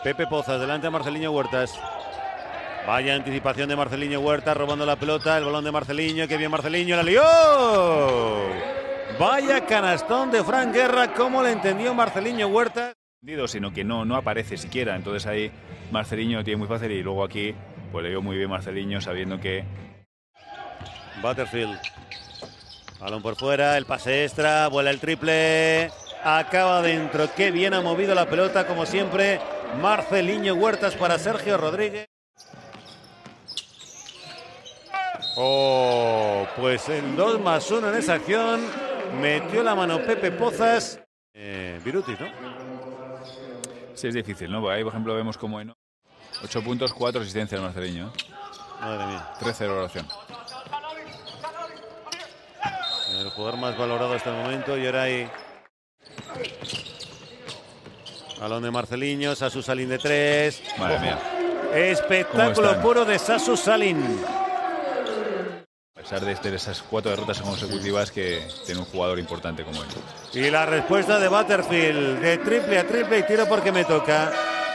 Pepe Pozas, delante de Marceliño Huertas. Vaya anticipación de Marceliño Huertas, robando la pelota, el balón de Marceliño, que bien Marceliño, la lió. Vaya canastón de Fran Guerra, cómo le entendió Marceliño Huertas. Sino que no aparece siquiera, entonces ahí Marceliño lo tiene muy fácil y luego aquí pues le dio muy bien Marceliño sabiendo que... Butterfield, balón por fuera, el pase extra, vuela el triple, acaba dentro, qué bien ha movido la pelota como siempre Marceliño Huertas para Sergio Rodríguez. Oh, pues el 2+1 en esa acción, metió la mano Pepe Pozas. Birutis, ¿no? Sí, es difícil, ¿no? Porque ahí, por ejemplo, vemos como en 8 puntos, 4 asistencias de Marceliño. Madre mía. 13 de valoración. El jugador más valorado hasta el momento, y ahora hay balón de Marceliño, Sasu Salin de 3. Madre mía. Espectáculo puro de Sasu Salin. A pesar de esas 4 derrotas consecutivas, que tiene un jugador importante como él. Y la respuesta de Butterfield, de triple a triple y tiro porque me toca.